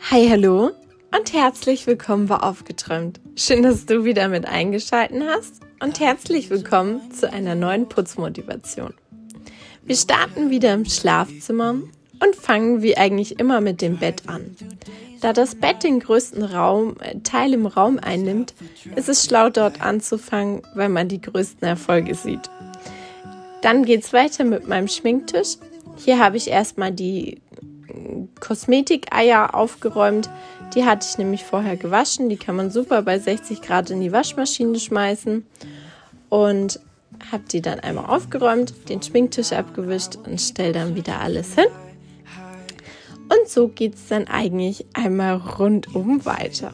Hi, hallo und herzlich willkommen bei Aufgeträumt. Schön, dass du wieder mit eingeschaltet hast und herzlich willkommen zu einer neuen Putzmotivation. Wir starten wieder im Schlafzimmer und fangen wie eigentlich immer mit dem Bett an. Da das Bett den größten Teil im Raum einnimmt, ist es schlau, dort anzufangen, weil man die größten Erfolge sieht. Dann geht es weiter mit meinem Schminktisch. Hier habe ich erstmal die Kosmetikeier aufgeräumt. Die hatte ich nämlich vorher gewaschen. Die kann man super bei 60 Grad in die Waschmaschine schmeißen. Und habe die dann einmal aufgeräumt, den Schminktisch abgewischt und stelle dann wieder alles hin. Und so geht es dann eigentlich einmal rundum weiter.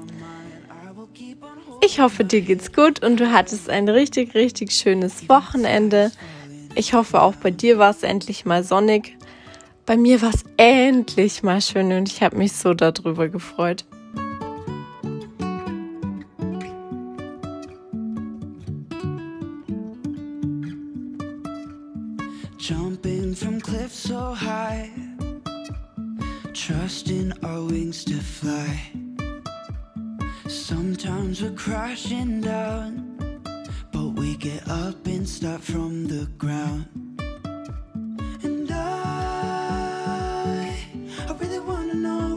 Ich hoffe, dir geht's gut und du hattest ein richtig, richtig schönes Wochenende. Ich hoffe, auch bei dir war es endlich mal sonnig. Bei mir war es endlich mal schön und ich habe mich so darüber gefreut. Jumping from cliffs so high, trusting our wings to fly. Sometimes we're crashing down, but we get up and start from the ground. And I really wanna know.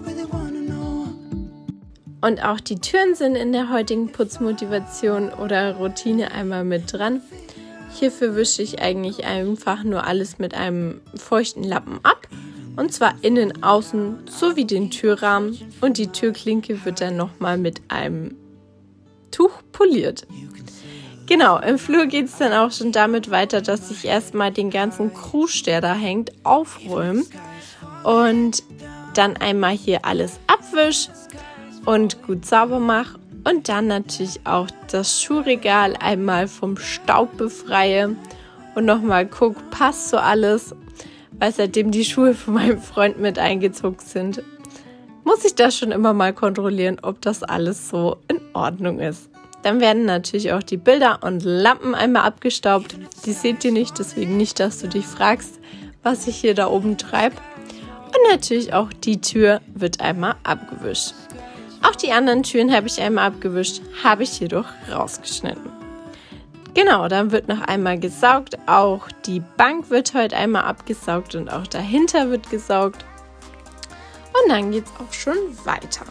Und auch die Türen sind in der heutigen Putzmotivation oder Routine einmal mit dran. Hierfür wische ich eigentlich einfach nur alles mit einem feuchten Lappen ab. Und zwar innen, außen sowie den Türrahmen. Und die Türklinke wird dann nochmal mit einem Tuch poliert. Genau, im Flur geht es dann auch schon damit weiter, dass ich erstmal den ganzen Krusch, der da hängt, aufräume. Und dann einmal hier alles abwische und gut sauber mache. Und dann natürlich auch das Schuhregal einmal vom Staub befreie und nochmal gucke, passt so alles. Weil seitdem die Schuhe von meinem Freund mit eingezogen sind, muss ich das schon immer mal kontrollieren, ob das alles so in Ordnung ist. Dann werden natürlich auch die Bilder und Lampen einmal abgestaubt. Die seht ihr nicht, deswegen nicht, dass du dich fragst, was ich hier da oben treibe. Und natürlich auch die Tür wird einmal abgewischt. Auch die anderen Türen habe ich einmal abgewischt, habe ich jedoch rausgeschnitten. Genau, dann wird noch einmal gesaugt. Auch die Bank wird heute einmal abgesaugt und auch dahinter wird gesaugt. Und dann geht es auch schon weiter.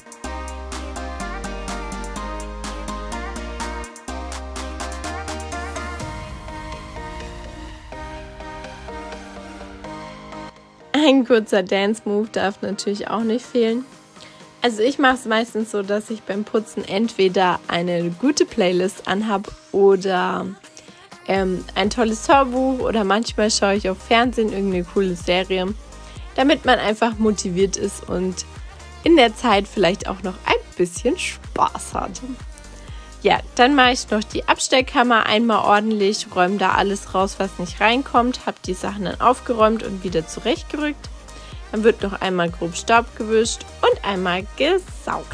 Ein kurzer Dance-Move darf natürlich auch nicht fehlen. Also ich mache es meistens so, dass ich beim Putzen entweder eine gute Playlist anhabe oder ein tolles Hörbuch oder manchmal schaue ich auf Fernsehen irgendeine coole Serie, damit man einfach motiviert ist und in der Zeit vielleicht auch noch ein bisschen Spaß hat. Ja, dann mache ich noch die Abstellkammer einmal ordentlich, räume da alles raus, was nicht reinkommt, habe die Sachen dann aufgeräumt und wieder zurechtgerückt. Dann wird noch einmal grob Staub gewischt und einmal gesaugt.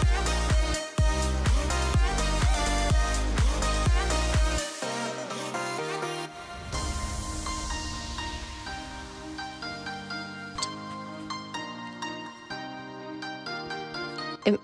Im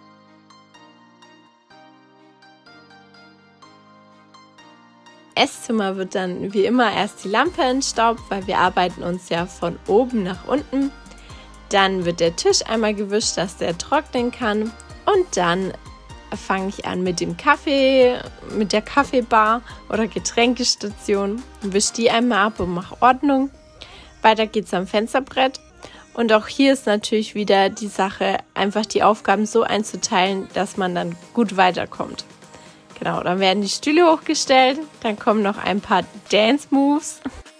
Esszimmer wird dann wie immer erst die Lampe entstaubt, weil wir arbeiten uns ja von oben nach unten. Dann wird der Tisch einmal gewischt, dass der trocknen kann. Und dann fange ich an mit dem Kaffee, mit der Kaffeebar oder Getränkestation. Wische die einmal ab und mache Ordnung. Weiter geht es am Fensterbrett. Und auch hier ist natürlich wieder die Sache, einfach die Aufgaben so einzuteilen, dass man dann gut weiterkommt. Genau, dann werden die Stühle hochgestellt. Dann kommen noch ein paar Dance-Moves.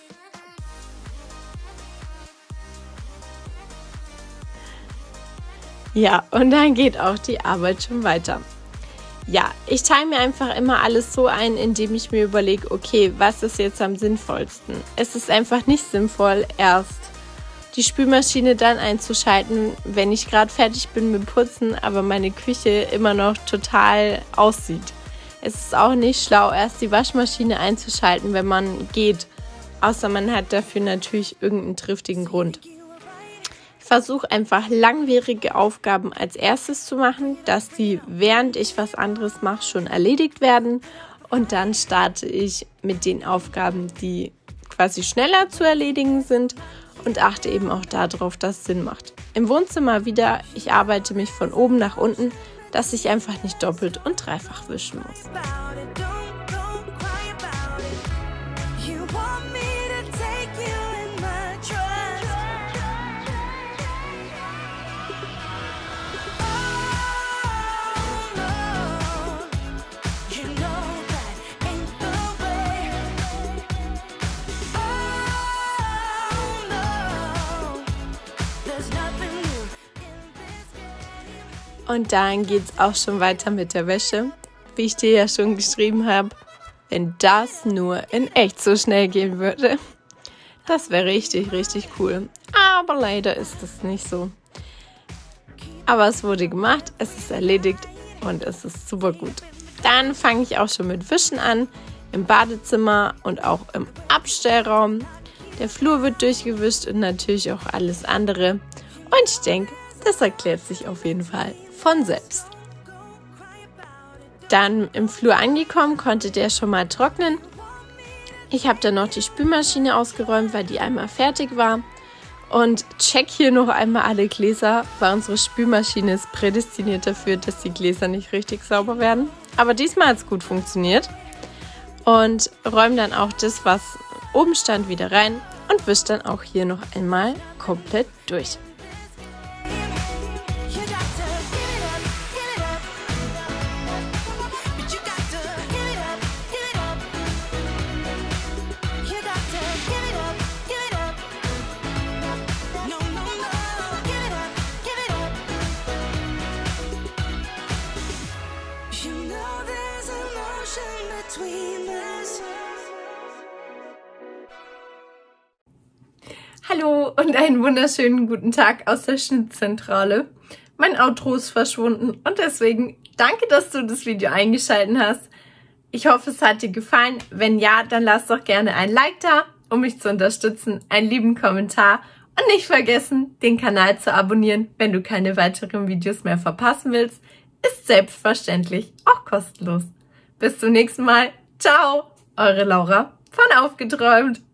Ja, und dann geht auch die Arbeit schon weiter. Ja, ich teile mir einfach immer alles so ein, indem ich mir überlege, okay, was ist jetzt am sinnvollsten? Es ist einfach nicht sinnvoll, erst die Spülmaschine dann einzuschalten, wenn ich gerade fertig bin mit Putzen, aber meine Küche immer noch total aussieht. Es ist auch nicht schlau, erst die Waschmaschine einzuschalten, wenn man geht, außer man hat dafür natürlich irgendeinen triftigen Grund. Ich versuche einfach langwierige Aufgaben als erstes zu machen, dass die, während ich was anderes mache, schon erledigt werden. Und dann starte ich mit den Aufgaben, die quasi schneller zu erledigen sind und achte eben auch darauf, dass es Sinn macht. Im Wohnzimmer wieder, ich arbeite mich von oben nach unten, dass ich einfach nicht doppelt und dreifach wischen muss. Und dann geht es auch schon weiter mit der Wäsche. Wie ich dir ja schon geschrieben habe, wenn das nur in echt so schnell gehen würde, das wäre richtig, richtig cool. Aber leider ist es nicht so. Aber es wurde gemacht, es ist erledigt und es ist super gut. Dann fange ich auch schon mit Wischen an, im Badezimmer und auch im Abstellraum. Der Flur wird durchgewischt und natürlich auch alles andere. Und ich denke, das erklärt sich auf jeden Fall von selbst. Dann im Flur angekommen, konnte der schon mal trocknen. Ich habe dann noch die Spülmaschine ausgeräumt, weil die einmal fertig war. Und check hier noch einmal alle Gläser, weil unsere Spülmaschine ist prädestiniert dafür, dass die Gläser nicht richtig sauber werden. Aber diesmal hat es gut funktioniert. Und räume dann auch das, was oben stand, wieder rein und wische dann auch hier noch einmal komplett durch. Hallo und einen wunderschönen guten Tag aus der Schnittzentrale. Mein Outro ist verschwunden und deswegen danke, dass du das Video eingeschaltet hast. Ich hoffe, es hat dir gefallen. Wenn ja, dann lass doch gerne ein Like da, um mich zu unterstützen, einen lieben Kommentar und nicht vergessen, den Kanal zu abonnieren, wenn du keine weiteren Videos mehr verpassen willst. Ist selbstverständlich auch kostenlos. Bis zum nächsten Mal. Ciao, eure Laura von Aufgeträumt.